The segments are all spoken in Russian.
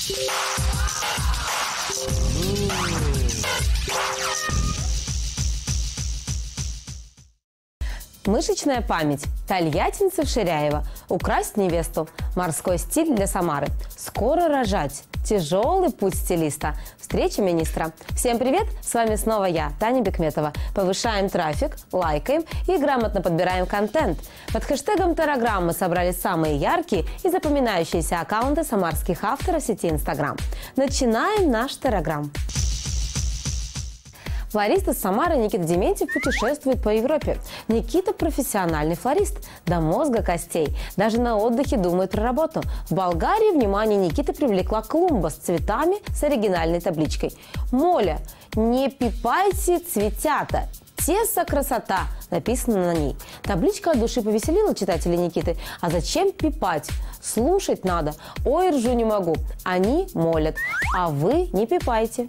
Мышечная память. Тольяттинцев Ширяева. Украсть невесту. Морской стиль для Самары. Скоро рожать. Тяжелый путь стилиста. Встреча министра. Всем привет! С вами снова я, Таня Бекметова. Повышаем трафик, лайкаем и грамотно подбираем контент. Под хэштегом Терраграм мы собрали самые яркие и запоминающиеся аккаунты самарских авторов сети Instagram. Начинаем наш Терраграм. Флорист из Самары Никита Дементьев путешествует по Европе. Никита – профессиональный флорист, до мозга костей. Даже на отдыхе думает про работу. В Болгарии внимание Никиты привлекла клумба с цветами с оригинальной табличкой. «Моля, не пипайте цветята, теса красота» написано на ней. Табличка от души повеселила читателей Никиты. А зачем пипать? Слушать надо. Ой, ржу не могу. Они молят, а вы не пипайте.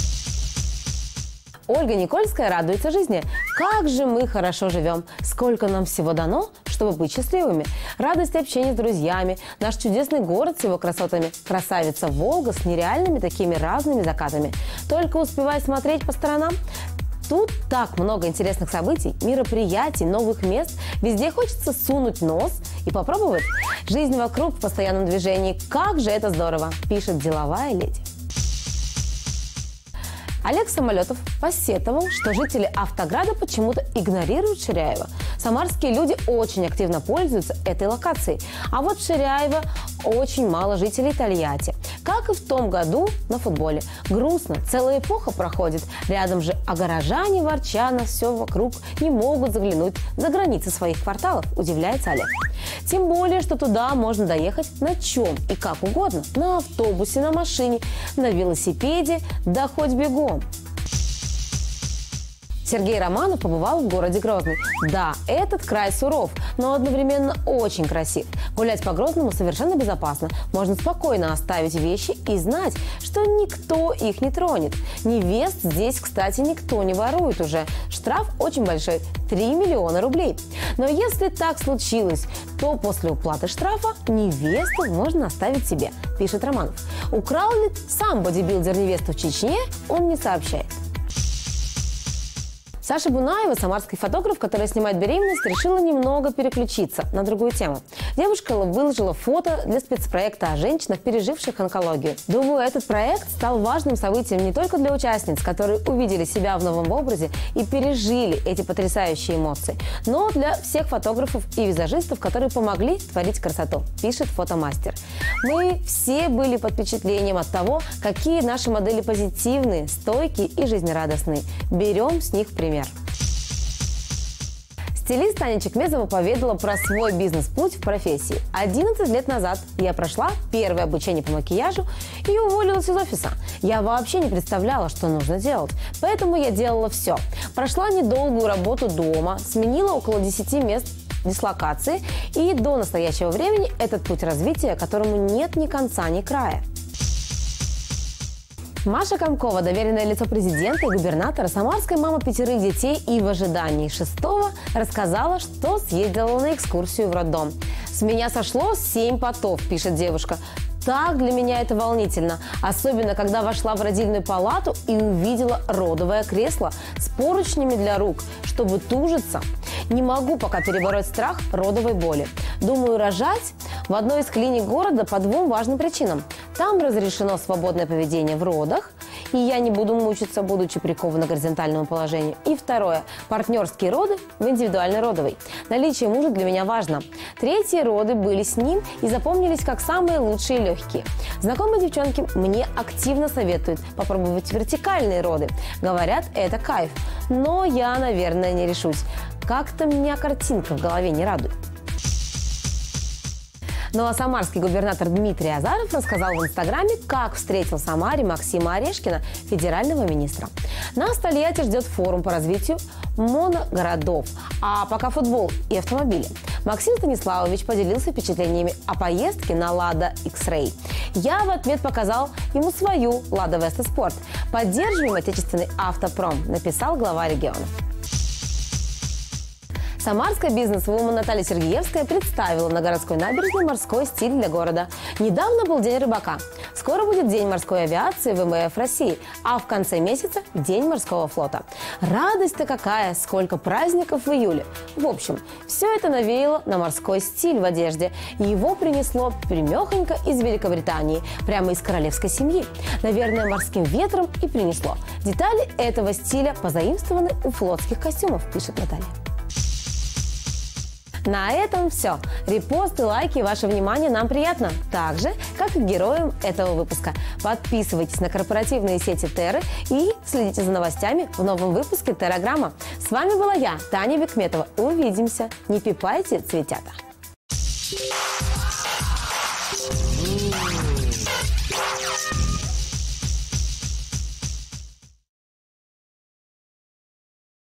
Ольга Никольская радуется жизни. Как же мы хорошо живем! Сколько нам всего дано, чтобы быть счастливыми. Радость общения с друзьями, наш чудесный город с его красотами, красавица Волга с нереальными такими разными закатами. Только успевай смотреть по сторонам. Тут так много интересных событий, мероприятий, новых мест. Везде хочется сунуть нос и попробовать. Жизнь вокруг в постоянном движении. Как же это здорово, пишет деловая леди. Олег Самолетов посетовал, что жители Автограда почему-то игнорируют Ширяева. Самарские люди очень активно пользуются этой локацией. А вот в Ширяево очень мало жителей Тольятти. Как и в том году на футболе. Грустно, целая эпоха проходит. Рядом же, а горожане, ворча на все вокруг, не могут заглянуть за границы своих кварталов, удивляется Олег. Тем более, что туда можно доехать на чем и как угодно. На автобусе, на машине, на велосипеде, да хоть бегом. Сергей Романов побывал в городе Грозный. Да, этот край суров, но одновременно очень красив. Гулять по Грозному совершенно безопасно. Можно спокойно оставить вещи и знать, что никто их не тронет. Невест здесь, кстати, никто не ворует уже. Штраф очень большой – 3 миллиона рублей. Но если так случилось, то после уплаты штрафа невесту можно оставить себе, пишет Романов. Украл ли сам бодибилдер невесту в Чечне, он не сообщает. Саша Бунаева, самарский фотограф, которая снимает беременность, решила немного переключиться на другую тему. Девушка выложила фото для спецпроекта о женщинах, переживших онкологию. Думаю, этот проект стал важным событием не только для участниц, которые увидели себя в новом образе и пережили эти потрясающие эмоции, но для всех фотографов и визажистов, которые помогли творить красоту, пишет фотомастер. Мы все были под впечатлением от того, какие наши модели позитивные, стойкие и жизнерадостные. Берем с них пример. Стилист Таня Чекмезова поведала про свой бизнес-путь в профессии. 11 лет назад я прошла первое обучение по макияжу и уволилась из офиса. Я вообще не представляла, что нужно делать, поэтому я делала все. Прошла недолгую работу дома, сменила около 10 мест дислокации, и до настоящего времени этот путь развития, которому нет ни конца, ни края. Маша Комкова, доверенное лицо президента и губернатора, самарская мама 5 детей и в ожидании 6-го, рассказала, что съездила на экскурсию в роддом. «С меня сошло 7 потов», пишет девушка. Так для меня это волнительно, особенно когда вошла в родильную палату и увидела родовое кресло с поручнями для рук, чтобы тужиться. Не могу пока перебороть страх родовой боли. Думаю рожать в одной из клиник города по 2 важным причинам. Там разрешено свободное поведение в родах, и я не буду мучиться, будучи прикована к горизонтальному положению. И второе – партнерские роды в индивидуальной родовой. Наличие мужа для меня важно. 3-е роды были с ним и запомнились как самые лучшие и легкие. Знакомые девчонки мне активно советуют попробовать вертикальные роды. Говорят, это кайф. Но я, наверное, не решусь. Как-то меня картинка в голове не радует. Ну а самарский губернатор Дмитрий Азаров рассказал в Инстаграме, как встретил в Самаре Максима Орешкина, федерального министра. Нас в Тольятти ждет форум по развитию моногородов, а пока футбол и автомобили. Максим Станиславович поделился впечатлениями о поездке на Lada X-Ray. Я в ответ показал ему свою Lada Vesta Sport. Поддерживаем отечественный автопром, написал глава региона. Самарская бизнес-вумен Наталья Сергеевская представила на городской набережной морской стиль для города. Недавно был День рыбака. Скоро будет День морской авиации ВМФ России, а в конце месяца – День морского флота. Радость-то какая, сколько праздников в июле. В общем, все это навеяло на морской стиль в одежде. И его принесло прямехонько из Великобритании, прямо из королевской семьи. Наверное, морским ветром и принесло. Детали этого стиля позаимствованы у флотских костюмов, пишет Наталья. На этом все. Репосты, лайки и ваше внимание нам приятно. Так же, как и героям этого выпуска. Подписывайтесь на корпоративные сети Терры и следите за новостями в новом выпуске Терраграмма. С вами была я, Таня Бекметова. Увидимся. Не пипайте, цветята.